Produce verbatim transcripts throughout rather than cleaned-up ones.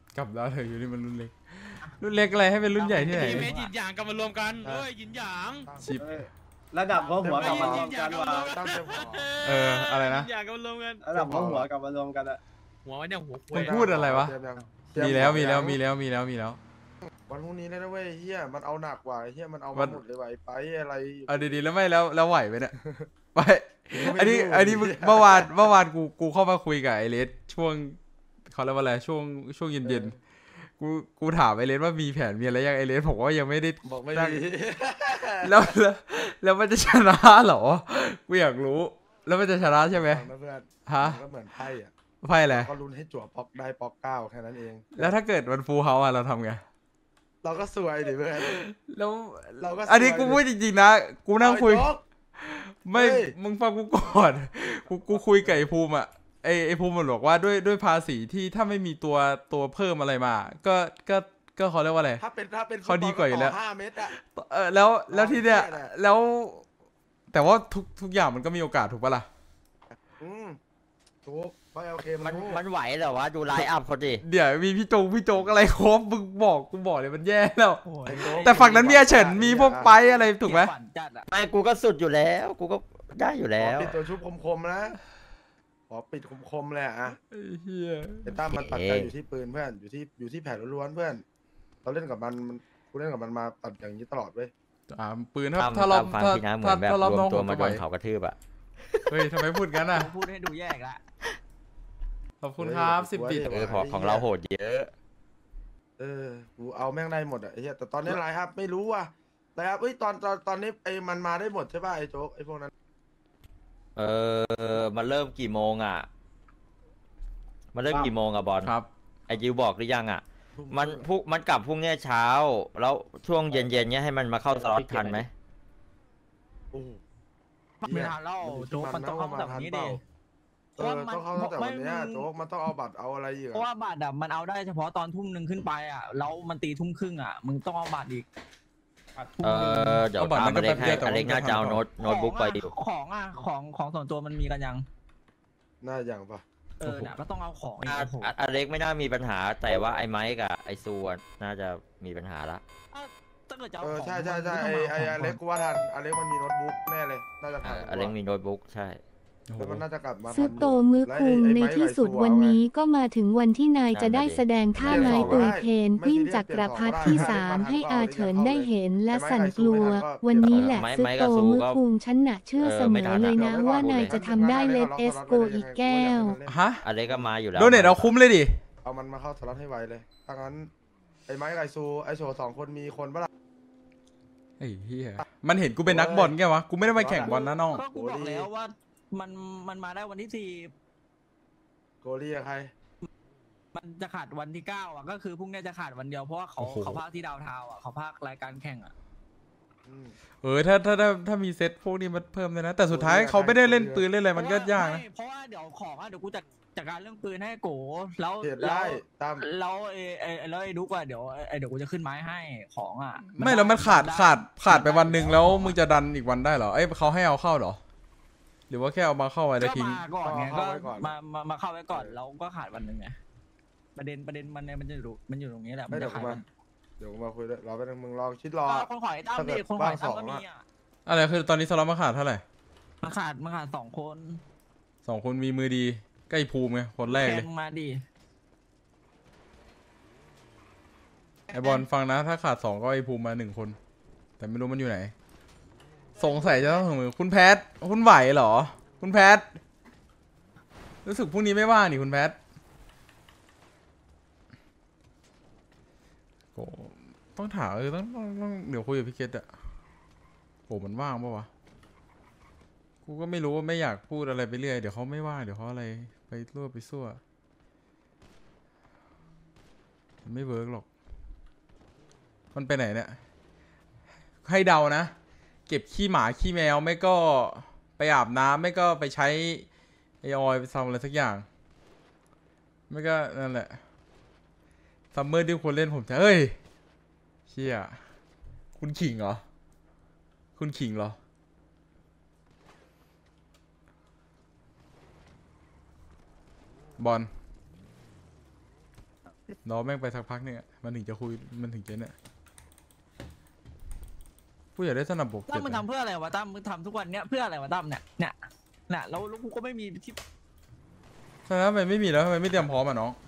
กลับแล้วเถอะอยู่นี่มันรุ่นเล็กรุ่นเล็กอะไรให้เป็นรุ่นใหญ่ที่ไหนเมจินหยางกลับมารวมกันเฮ้ยยินหยางชิประดับหัวหัวกลับมารวมกันว่ะตั้งเต็มหัวเอออะไรนะยินหยางกลับมารวมกันระดับหัวหัวกลับมารวมกันอะหัวไว้เนี่ยหัวคมึวยงพูดอะไรวะ มีแล้วมีแล้วมีแล้วมีแล้วมีแล้ววันพรุ่งนี้เลยนะเว้ยเฮียมันเอาหนักกว่าเฮียมันเอาวัมาน หมดเลยว่ะไอ้ไปอะไรเอาดีๆแล้วไม่แล้วแล้วไหวไหมเนี่ยไปอันนี้อันนี้เมื่อวานเมื่อวานกูกูเข้ามาคุยกับไอเลสช่วงเขาเรียกว่าอะไรช่วงช่วงเย็นๆกูกูถามไอเลสว่ามีแผนมีอะไรยังไอเลสบอกว่ายังไม่ได้บอกไม่ตั้งดีแล้วแล้วแล้วมันจะชนะเหรอกูอยากรู้แล้วมันจะชนะใช่ไหมฟังนะเพื่อนฮะมันก็เหมือนไพ่อะไพ่อะไรก็ลุ้นให้จั่วป๊อกได้ป๊อกเก้าแค่นั้นเองแล้วถ้าเกิดมันฟูลเฮาส์อะเราทำไงเราก็สวยดิเพื่อนแล้วเราก็อันนี้สวยกูพูดจริงๆนะกูนั่งคุยโจ๊กไม่เฮ้ยมึงฟังกูก่อน กู กูคุยกับไอ้ภูมิอ่ะ ไอ้ไอ้ภูมิมันบอกว่าด้วยด้วยภาษีที่ถ้าไม่มีตัวตัวเพิ่มอะไรมา ก็ ก็ ก็เขาเรียกว่าอะไรถ้าเป็นถ้าเป็นเขาดีกว่าอยู่แล้วห้าเมตรอะเออแล้ว แล้วที่เนี้ยเนี่ยแหละแล้ว แต่ว่าทุกทุกอย่างมันก็มีโอกาสถูกปะล่ะอืมถูกเพราะโอเคมัมัน นมันไหวเหรอวะดูไลน์อัพเขาดิเดี๋ยวมีพี่โจงพี่โจกอะไรครบมึงบอก กูบอกเลยมันแย่แล้วโอ้ยไอ้โจ๊กแต่ฝั่งนั้นมีอาเฉินมีพวกไปอะไรถูกไหมฝันจัดอะไม่กูก็สุดอยู่แล้ว กูก็ได้อยู่ขแล้อวปิดตัวชุบคมๆนะขอปิดคมๆเลยอะไอ้เหี้ยไอ้ตั้มมันตัดใจอยู่ที่ปืนเพื่อนอยู่ที่อยู่ที่แผนล้วนๆเพื่อนเราเล่นกับมันมันกูเล่นกับมันมาตัดอย่างนี้ตลอดเว้ยอ่าปืนถ้าตามถ้าเราตามฟังถ้าพี่นะเหมืถ้าอนแบบถ้าร อบวน้อมงตัวผมมาจะโดไหวนเขากระทืบอะเฮ้ยทำไมพูดงั้นอ่ะพูดให้ดูแยกละขอบคุณครับสิบบิตเออของของเราโหดเยอะเออกูเอาแม่งได้หมดอะไอ้เหี้ยแต่ตอนนี้ไลน์อัพไม่รู้ว่ะไลน์อัพเอ้ยตอนตอนตอนนี้ไอ้มันมาได้หมดใช่ป่ะไอ้โจ๊กไอ้พวกนั้นเออมันเริ่มกี่โมงอ่ะ มันเริ่มกี่โมงอ่ะบอลครับไอจิวบอกหรือยังอ่ะ มันพวกมันกลับพรุ่งนี้เช้า แล้วช่วงเย็นๆเนี้ยให้มันมาเข้าสล็อตทันไหมโอ้โหไม่ทันแล้วโจ๊กมันต้องเข้าตั้งแต่วันนี้ดิเออต้องเข้าตั้งแต่วันเนี้ยโจ๊กมันต้องเอาบัตรเอาอะไรอีกเพราะอะว่าบัตรอ่ะมันเอาได้เฉพาะตอนทุ่มหนึ่งขึ้นไปอ่ะแล้วมันตีทุ่มครึ่งอ่ะมึงต้องเอาบัตรอีกบัตรทุ่มเอหนึ่งอเดี๋ยวเอาบัตรตามมันก็อเล็กแป๊บให้เดียวแต่อเล็กว่าน่าจะเอามันก็ทำโน้ตโน้ตบุ๊กไปอยู่ของอ่ะของของส่วนตัวมันมีกันยังน่าอย่างปะเออเนี่ยก็ต้องเอาของอีกอ่ะโอ้โหอ่ะอเล็กไม่น่ามีปัญหา แต่ว่าไอ้ไมค์กับไอ้ซูอ่ะน่าจะมีปัญหาละถ้าเกิดจะเอาเอขอองใช่ใช่ใช่มันไอ้ก็ต้งไอ้มาาอขงเล็กกูว่าทันอเล็กมันมีโน้ตบุ๊กแน่เลยน่าจะเอทันออเล็กมีโน้ตบุ๊กใช่โอ้โหแล้วมันน่าจะกลับมาซึทันโตมือคุงในที่สุดวันนี้ก็มาถึงวันที่นายจะได้แสดงท่านายตุยเทนวิ่งจักรพรรดิที่สามให้อาเฉินได้เห็นและสั่นกลัว วันนี้แหละซึโตมือคุงฉันน่ะเชื่อเสมอเลยนะว่านายจะทำได้เลดเอสโกอีกแก้วฮะอเล็กก็มาอยู่แล้วโดเนทเอาคุ้มเลยดิเอามันมาเข้าสล็อตให้ไวเลยถ้างั้นไอ้ไม้กับไอซูไอโชว์สองคนมีคนปะล่ะไอ้เหี้ยมันเห็นกูเป็นนักบอลแกวะ กูไม่ได้มาแข่งบอลนะน้องก็กูบอกแล้วว่ามันมันมาได้วันที่สี่โกลี่กับใครมันจะขาดวันที่เก้าอ่ะก็คือพรุ่งนี้จะขาดวันเดียวเพราะว่าเขาโอ้โหเขาพากที่ดาวเทาวน์อ่ะเขาพากรายการแข่งอ่ะอืมเออถ้าถ้าถ้าถ้ามีเซตพวกนี้มันเพิ่มเลยนะ แต่สุดท้ายเขาไม่ได้เล่นปืนเล่นอะไรมันก็ยากนะเพราะว่าเดี๋ยวของอ่ะเดี๋ยวกูจัดจัดการเรื่องปืนให้โกแล้วเห็นแล้ได้วตามแล้วไอ้ไอ้แล้วไอ้ดุกอ่ะเดี๋ยวไอ้เดี๋ยวกูจะขึ้นไม้ให้ของอ่ะไม่แล้วมันขาดขาดขาดไปวันหนึ่งแล้วมึงจะดันอีกวันได้เหรอ เอ้ยเขาให้เอาเข้าเหรอ หรือว่าแค่เอามาเข้าไว้แล้วก็ทิ้งมาก่อนไงก็มามามาเข้าไว้ก่อนแล้วก็ขาดวันหนึ่งไงประเด็นประเด็นมันเนี่ยมันจะอยู่มันอยู่ตรงนี้แหละมันไม่เดี๋จะยวกูขาดมาเดี๋ยวกูมาคุยด้วยรอไปนึงมึงลองคิดรอก็คนขอยตั้มดิคนขอยตั้มก็มีอ่ะอะไรคือตอนนี้สล็อตมาขาดเท่าไหร่มาขาดมาขาดสองคนสองคนมีมือดีใกล้ภูมิไงคนแรกเลยแข่งมาดิไอบอลฟังนะถ้าขาดสองก็ไอภูมิมาหนึ่งคน แต่ไม่รู้มันอยู่ไหน สงสัยจะต้องถึงมือคุณแพทคุณไหวเหรอ คุณแพทรู้สึกพรุ่งนี้ไม่ว่างนี่คุณแพทโอ้ต้องถามเออต้องต้องต้องเดี๋ยวคุยกับพี่เกตอะโอ้มันว่างปะวะกูก็ไม่รู้ว่าไม่อยากพูดอะไรไปเรื่อยเดี๋ยวเขาไม่ว่างเดี๋ยวเขาอะไรไปรั่วไปซั่วมันไม่เวิร์กหรอกมันไปไหนเนี่ยให้เดานะเก็บขี้หมาขี้แมวไม่ก็ไปอาบน้ำไม่ก็ไปใช้ไอออยไปทำอะไรสักอย่างไม่ก็นั่นแหละซัมเมอร์ที่ควรเล่นผมจะเอ้ยเชี่ยคุณขิงเหรอคุณขิงเหรอบอลรอแม่งไปสักพักเนี่ยมันถึงจะคุยมันถึงจะเนี่ยกูอยากได้สนับบกตั้เจ็มดมึงทำเพื่ออะไรวะตั้มมึงทำทุกวันเนี้ยเพื่ออะไรวะตั้มเนี่ยเนี่ยเนี่ยแล้วแล้วกูก็ไม่มีที่ใช่แล้วทำไมไม่มีแล้วทำไมไม่เตรียมพร้อมอ่ะน้อง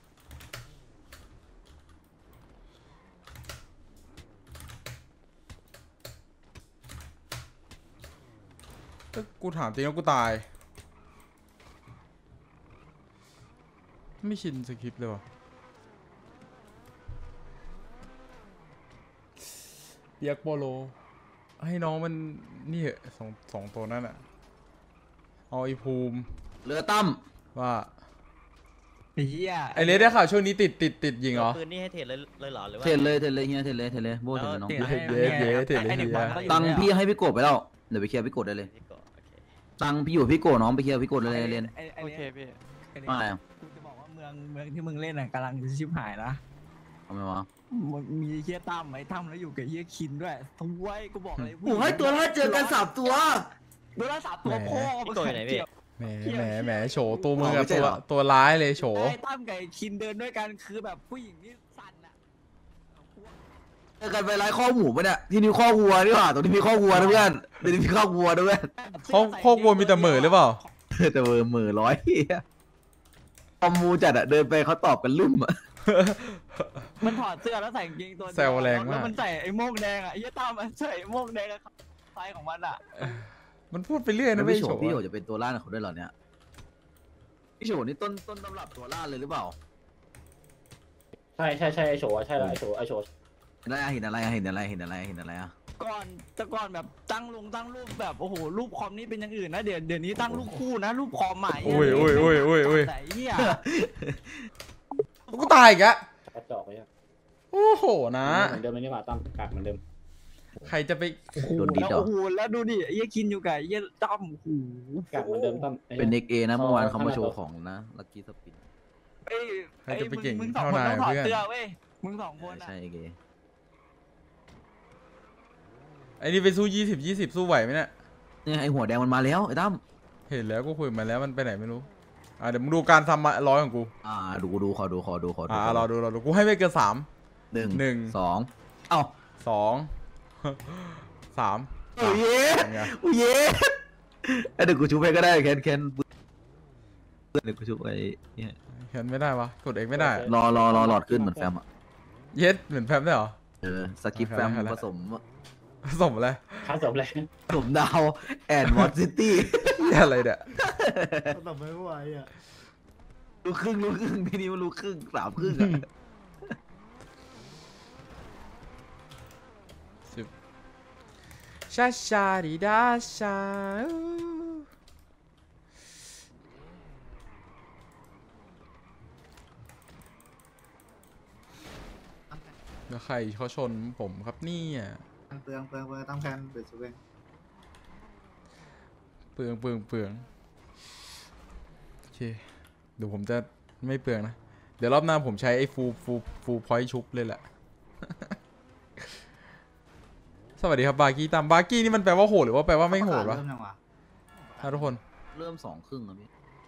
ถ้ากูถามจริงแล้วกูตายไม่ชินสคริปต์เลยวะเปียกโปโลให้น้องมันนี่เหอะสองสองตัวนั่นอะเอาไอภูมิเรือตั้มว่าไอ้เหี้ยไอเลสได้ข่าวช่วงนี้ติดติดติดยิงเหรอปืนนี่ให้เทรดเลยเลยเหรอหรือว่าเทรดเลยเทรดเลยเฮียเทรดเลยเทรดเลยโบ้เทรดเลยน้องเดี๋ยวให้เย้เย้เดี๋ยวไอ้เด็กบอลก็อยู่ตังค์เนี่ยพี่ให้พี่โกดไปแล้วเดี๋ยวไปเคลียร์พี่โกดได้เลยพี่โกะโอเคตังค์พี่อยู่พี่โกดน้องไปเคลียร์พี่โกดเลยเรียนไอ้ไอ้โอนี่ยเคพี่ไอ้นี่ว่าอะไรอะกูจะบอกว่าเมืองเมืองที่มึงเล่นน่ะกำลังจะชิบหายนะทำไมวะมึงมีเฮียตั้มไหมตั้มแล้วอยู่กับเฮียคินด้วยทั้งไว้กูบอกเลยโอ้ให้ตัวละเจอกันสามตัวตัวละสามตัวพ่อพี่โกะอยู่ไหนพี่แหมแหมแหมโฉตัวมึงอ๋ออะไม่ใช่ตัวเหรอตัวร้ายเลยโฉไอ้ตั้มกับไอ้คินเดินด้วยกันคือแบบผู้หญิงนี่สั่นอะเจอกันไปไล่ข้อหมูปะเนี่ยที่นี่ข้อวัวนี่หว่าตรงนี้มีข้อวัวนะเพื่อนตรงนี้มีข้อวัวนะเพื่อนเขาโคกวัวมีแต่เหม่อหรือเปล่าแต่เบอร์หมื่นร้อยเฮียคอมมูจัดอะเดินไปเขาตอบกันลุ่มอะมันถอดเสื้อแล้วใส่กางเกงตัวเดียวแซวแรงมากแล้วมันใส่ไอ้โม่งแดงอะไอ้เฮียตั้มมันใส่ไอ้โม่งแดงกับไฟของมันอะมันพูดไปเรื่อยแล้นะวไม่พี่โฉโฉพี่โฉจะเป็นตัวล่าเขาด้วยเหรอเนี่ยพี่โฉนี่ต้นต้นตำรับตัวล่าเลยหรือเปล่าใช่ใช่ใช่ไอโฉอะใช่แล้วไอโฉไอโฉเห็นอะไรอะเห็นอะไรอะเห็นอะไรเห็นอะไรเห็นอะไรอะก่อนแต่ก่อนแบบตั้งลงตั้งรูปแบบโอ้โหรูปคอมนี่เป็นอย่างอื่นนะเดี๋ยวเดี๋ยวนี้ตั้งรูปคู่นะรูปคอมใหม่อุ้ยอุ้ยอุ้ยอุ้ยอุ้ยแต่เฮียกูตายอีกอะกระจอกไปอะโอ้โหนะเหมือนเดิมเลยนี่หว่าตั้มกากเหมือนเดิมใครจะไปโดนดีแล้วดอกโอ้โหแล้วดูดิไอ้เฮียคินอยู่กับไอ้เฮียตั้มโอ้โหกากเหมือนเดิมตั้มไเป็นเด็กเอนะเมื่อวานเขามาโชว์ของนะลักกี้สปินเอ้ยใครจะไปเก่งมึงสองเท่าคนนายต้องถอดเพื่อนเสื้อเว้ยมึงสองคนอะใช่เกไอ้นี่ไปสู้ยี่สิบยี่สิบสู้ไหวไหมเนี่ยเนี่ยไอหัวแดงมันมาแล้วไอ้ตั้มเห็นแล้วกูคุยมาแล้วมันไปไหนไม่รู้อ่ะเดี๋ยวมึงดูการทำมาร้อยของกูอ่าดูดูขอดูขอดูขอดูอ่ะรอดูรอดูกูให้ไม่เกินสามหนึ่งหนึ่งสองเอ้าสองสามโอ้ยเย้เป็นไงโอ้ยเย้ไอเดี๋ยวกูชุบไปก็ได้แคนแคนเดี๋ยวกูชุบไปเนี่ยเขียนไม่ได้วะกดเองไม่ได้รอรอรอหลอดขึ้นเหมือนแฟมอ่ะเย็ดเหมือนแฟมได้เหรอเออสกิปแฟมเอาละผสมผสมอะไรผสมเลยผสมดาวแอนด์วอตซิตี้เหี้ยอะไรเนี่ยต่อไม่ไหวอ่ะลูกครึ่งลูกครึ่งพี่นิ้วลูกครึ่งสามครึ่งอ่ะสิบชาชาดิดาชาแล้วใครเขาชนผมครับเนี่ยเปลืองเปลืองเปลืองตั้งแคนเปิดสเวนเปลืองเปลืองเปลืองโอเคเดี๋ยวผมจะไม่เปลืองนะ เดี๋ยวรอบหน้าผมใช้ไอ้ฟูฟูฟูพอยต์ชุบเลยแหละ สวัสดีครับบาร์กี้ตามบาร์กี้นี่มันแปลว่าโหดหรือว่าแปลว่าไม่โหดวะอ่ะทุกคนเริ่มสองครึ่งแล้วพี่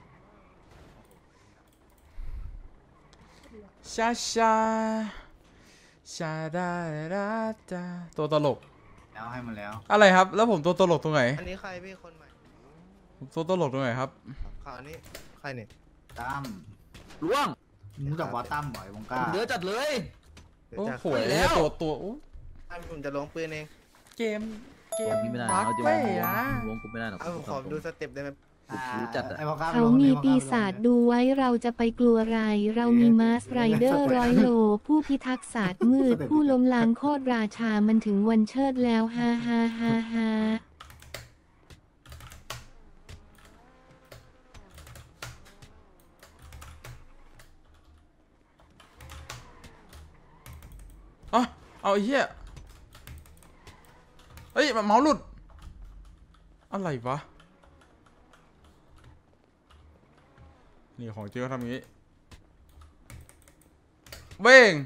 ชาชาชาดาดาดาตัวตลกแล้วให้มันแล้วอะไรครับ แล้วผมตัวตลกตรงไหนอันนี้ใครพี่คนใหม่ผมตัวตลกตรงไหนครับข่าวนี้ใครเนี่ยตั้มล่วงมึงกับว่าตั้มบ่อยวงก้าเดือจัดเลยเดี๋ยวโอ้จะโหไอ้เนี่ยตัวตัวอู้ให้ผมจะลงปืนเองเกมเกลมงพี่ไม่ได้บักเขาจะเว้ยล้วงนะล้วงกูไม่ได้หรอกเอาผมขอดูสเต็ปได้ไหมรู้จัดอะไอ้วงก้าเขามีปีศาจดูไว้เราจะไปกลัวอะไร เรามีมาสไรเดอร์ร้อยโล ผู้พิทักษ์ศาสตร์มืด ผู้ล้มล้างโคตรราชามันถึงวันเชิดแล้วฮ่าฮ่าฮ่าฮ่าอ๋อเอาไอ้เหี้ยเฮ้ยเมาส์หลุด อะไรวะ นี่ของเจ้าทำอย่างนี้เบ้ง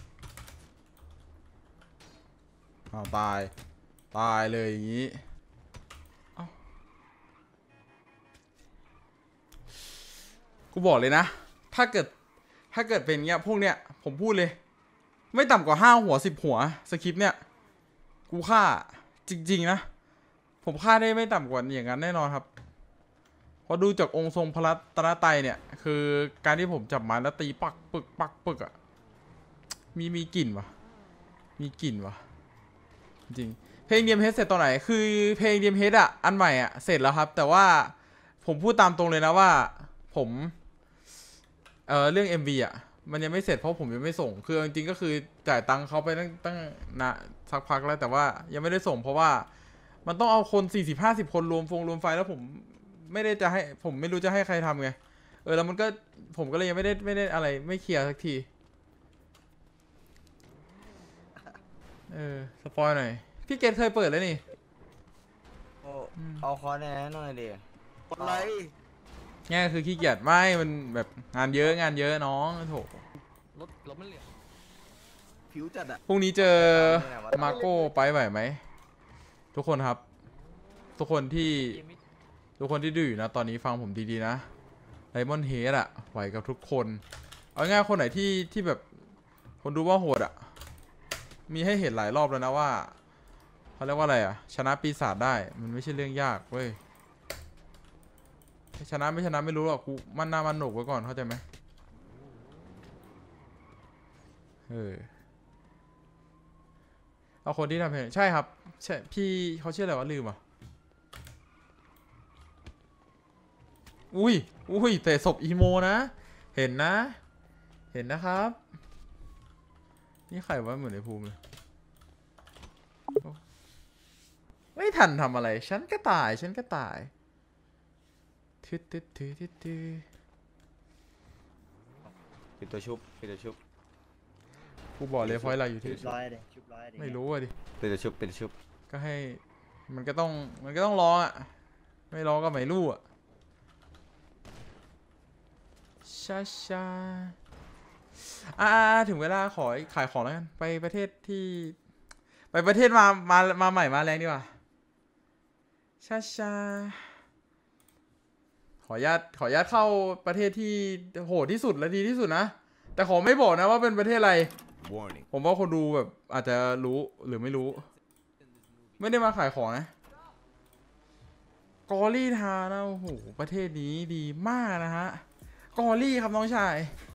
อ้าวตาย ตายเลยอย่างนี้เอ้ากูบอกเลยนะ ถ้าเกิดถ้าเกิดเป็นเงี้ยพวกเนี้ยผมพูดเลย ไม่ต่ำกว่าห้าหัวสิบหัวสคริปต์เนี่ยกูฆ่าจริงๆนะผมฆ่าได้ไม่ต่ำกว่าอย่างนั้นแน่นอนครับพอดูจากองค์ทรงพระรัตนตรัยเนี่ยคือการที่ผมจับไม้แล้วตีปักปึกปักปึกอะมีมีกลิ่นวะมีกลิ่นวะจริงเพลงเดียมเฮดเสร็จตอนไหนคือเพลงเดียมเฮดอะอันใหม่อะเสร็จแล้วครับแต่ว่าผมพูดตามตรงเลยนะว่าผมเออเรื่อง เอ็ม วี อะมันยังไม่เสร็จเพราะผมยังไม่ส่งคือจริงๆก็คือจ่ายตังค์เขาไปตั้งตั้งนะสักพักแล้วแต่ว่ายังไม่ได้ส่งเพราะว่ามันต้องเอาคนสี่สิบห้าสิบคนรวมฟงรวมไฟแล้วผมไม่ได้จะให้ผมไม่รู้จะให้ใครทำไงเออแล้วมันก็ผมก็เลยยังไม่ได้ไม่ได้อะไรไม่เคลียร์สักทีเออสปอยหน่อยพี่เกตเคยเปิดแล้วนี่เอาคอแน่หน่อยดิอะไรง่ายคือขี้เกียจไม่มันแบบงานเยอะงานเยอะน้องโถรถรถมันเหลือผิวจัดอะพรุ่งนี้เจอมาโก้ไปไหวไหมทุกคนครับทุกคนที่ทุกคนที่ดูอยู่นะตอนนี้ฟังผมดีๆนะไดมอนด์เฮดอะไหวกับทุกคนเอาง่ายคนไหนที่ที่แบบคนดูว่าโหดอะมีให้เห็นหลายรอบแล้วนะว่าเขาเรียกว่าอะไรอะชนะปีศาจได้มันไม่ใช่เรื่องยากเว้ยชนะไม่ชนะไม่รู้หรอกกูมันหน้ามันหนุกไว้ก่อนเข้าใจไหมเออเอาคนที่ทำเพลงใช่ครับใช่พี่เขาชื่ออะไรวะลืมอ่ะอุ้ยอุ้ยแต่ศพอีโมนะเห็นนะเห็นนะครับนี่ใครวะเหมือนในภูมิเลยไม่ทันทำอะไรฉันก็ตายฉันก็ตายทึดทึดทึดทึดทึดปิดตัวชุบปิดตัวชุบกูบอกเลยพอยเราอยู่ที่ร้อยเลยชุบร้อยเลยไม่รู้อะดิปิดตัวชุบปิดตัวชุบก็ให้มันก็ต้องมันก็ต้องร้องอ่ะไม่ร้องก็ไม่รู้อ่ะชาชาอ่าถึงเวลาขอขายของแล้วกันไปประเทศที่ไปประเทศมามามาใหม่มาแรงดีกว่าชาชาขออนุญาตขออนุญาตเข้าประเทศที่โหดที่สุดและดีที่สุดนะแต่ขอไม่บอกนะว่าเป็นประเทศอะไรผมว่าคนดูแบบอาจจะรู้หรือไม่รู้ไม่ได้มาขายของนะกอรี่ทานะโอ้โหประเทศนี้ดีมากนะฮะกอรี่ครับน้องชาย